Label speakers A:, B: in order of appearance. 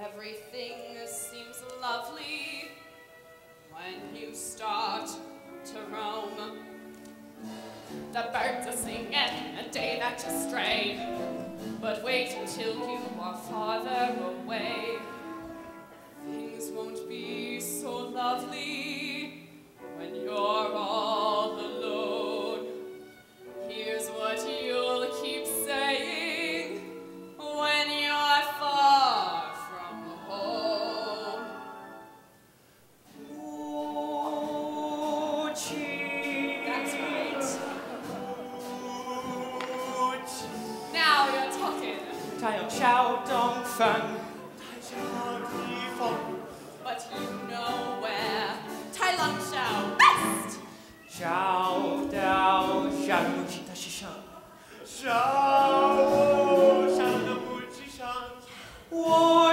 A: Everything seems lovely when you start to roam. The birds are singing a day that you stray, but wait until you are farther away. Things won't be so lovely when you're all alone. Here's what you'll keep saying when you're far from home.
B: Muqin.
A: That's right. Now you're talking.
B: 他用小东风，
A: But you know where Tai Lang Xiao best.
B: 找到小木吉他身上，
C: 小的木屐上，
B: 我